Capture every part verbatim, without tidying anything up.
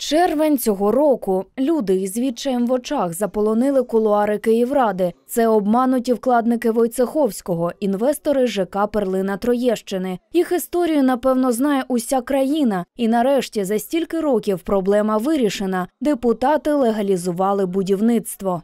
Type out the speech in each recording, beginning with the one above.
Червень цього року. Люди із відчаєм в очах заполонили кулуари Київради. Це обмануті вкладники Войцеховського, інвестори ЖК «Перлина» Троєщини. Їх історію, напевно, знає уся країна. І нарешті за стільки років проблема вирішена. Депутати легалізували будівництво.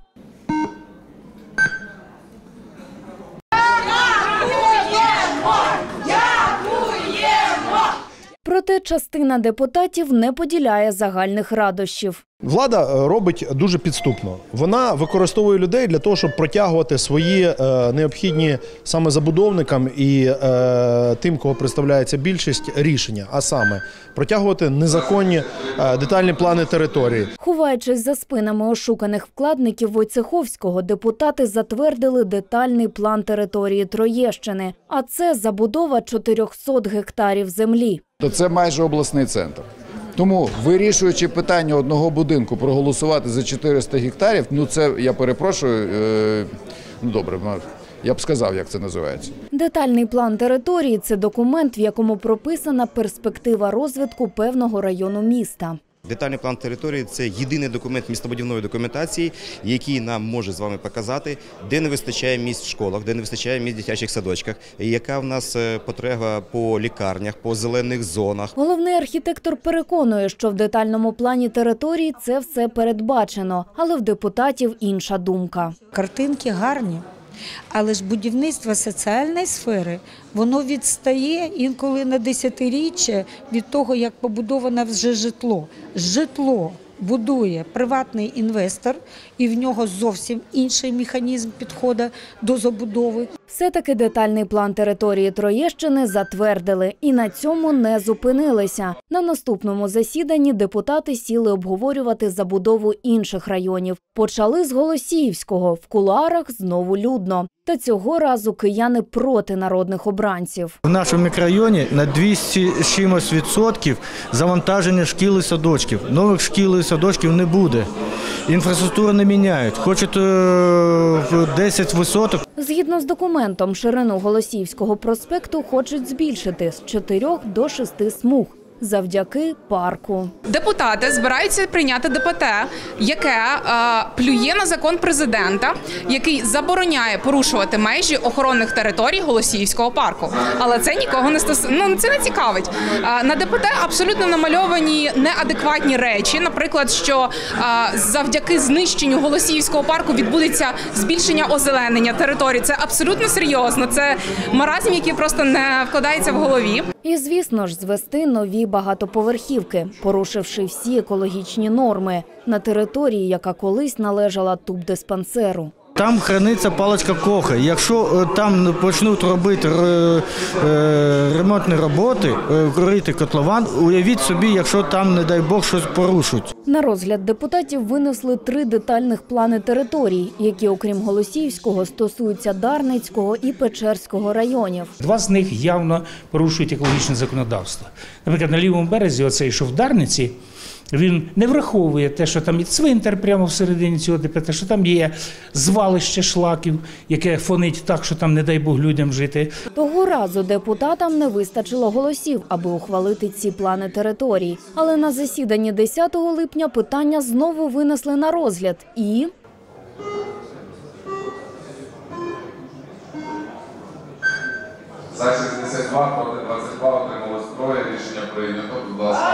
Проте частина депутатів не поділяє загальних радощів. Влада робить дуже підступно. Вона використовує людей для того, щоб протягувати свої е, необхідні саме забудовникам і е, тим, кого представляється більшість, рішення. А саме протягувати незаконні е, детальні плани території. Ховаючись за спинами ошуканих вкладників Войцеховського, депутати затвердили детальний план території Троєщини. А це забудова чотирьохсот гектарів землі. Це майже обласний центр. Тому, вирішуючи питання одного будинку, проголосувати за чотириста гектарів, ну це, я перепрошую, е, ну добре, я б сказав, як це називається. Детальний план території – це документ, в якому прописана перспектива розвитку певного району міста. Детальний план території – це єдиний документ містобудівної документації, який нам може з вами показати, де не вистачає місць в школах, де не вистачає місць в дитячих садочках, яка в нас потреба по лікарнях, по зелених зонах. Головний архітектор переконує, що в детальному плані території це все передбачено, але в депутатів інша думка. Картинки гарні. Але ж будівництво соціальної сфери, воно відстає інколи на десятиріччя від того, як побудовано вже житло. Житло будує приватний інвестор, і в нього зовсім інший механізм підходу до забудови. Все-таки детальний план території Троєщини затвердили і на цьому не зупинилися. На наступному засіданні депутати сіли обговорювати забудову інших районів. Почали з Голосіївського, в кулуарах знову людно. Та цього разу кияни проти народних обранців. В нашому мікрорайоні на двісті з чимось відсотків завантаження шкіл і садочків. Нових шкіл і садочків не буде. Інфраструктуру не міняють. Хочуть десять висоток. Згідно з документом, ширину Голосіївського проспекту хочуть збільшити з чотирьох до шести смуг. Завдяки парку. Депутати збираються прийняти ДПТ, яке е, плює на закон президента, який забороняє порушувати межі охоронних територій Голосіївського парку. Але це нікого не стос... ну, це не цікавить. Е, на ДПТ абсолютно намальовані неадекватні речі. Наприклад, що е, завдяки знищенню Голосіївського парку відбудеться збільшення озеленення території. Це абсолютно серйозно. Це маразм, який просто не вкладається в голові. І, звісно ж, звести нові багатоповерхівки, порушивши всі екологічні норми, на території, яка колись належала тубдиспансеру. Там храниться паличка Коха. Якщо там почнуть робити ремонтні роботи, корити котлован, уявіть собі, якщо там, не дай Бог, щось порушать. На розгляд депутатів винесли три детальних плани територій, які, окрім Голосіївського, стосуються Дарницького і Печерського районів. Два з них явно порушують екологічне законодавство. Наприклад, на лівому березі, оцей, що в Дарниці, він не враховує те, що там є цвинтар прямо всередині цього ДПТ, що там є звалище шлаків, яке фонить так, що там, не дай Бог, людям жити. Того разу депутатам не вистачило голосів, аби ухвалити ці плани територій. Але на засіданні десятого липня питання знову винесли на розгляд і... За шістдесят два, проти двадцять два, отрималось троє, рішення прийнято. Будь ласка.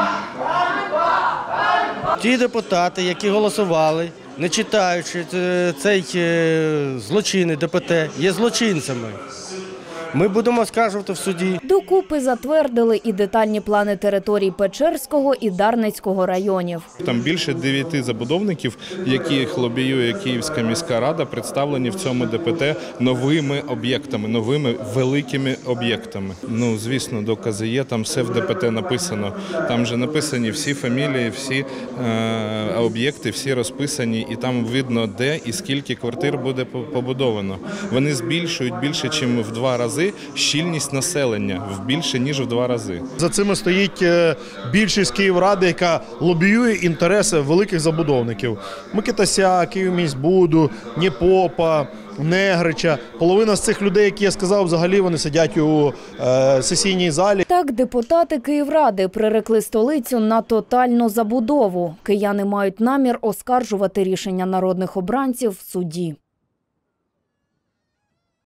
Ті депутати, які голосували, не читаючи цей злочинний ДПТ, є злочинцями. Ми будемо оскаржувати в суді. Докупи затвердили і детальні плани територій Печерського і Дарницького районів. Там більше дев'яти забудовників, яких лобіює Київська міська рада, представлені в цьому ДПТ новими об'єктами, новими великими об'єктами. Ну, звісно, докази є, там все в ДПТ написано. Там вже написані всі фамілії, всі е, об'єкти, всі розписані, і там видно, де і скільки квартир буде побудовано. Вони збільшують більше, ніж в два рази рази щільність населення, в більше, ніж в два рази. За цими стоїть е, більшість Київради, яка лобіює інтереси великих забудовників. Микитася, Київміськбуду, Нєпопа, Негрича. Половина з цих людей, які я сказав, взагалі вони сидять у е, сесійній залі. Так депутати Київради прирекли столицю на тотальну забудову. Кияни мають намір оскаржувати рішення народних обранців в суді.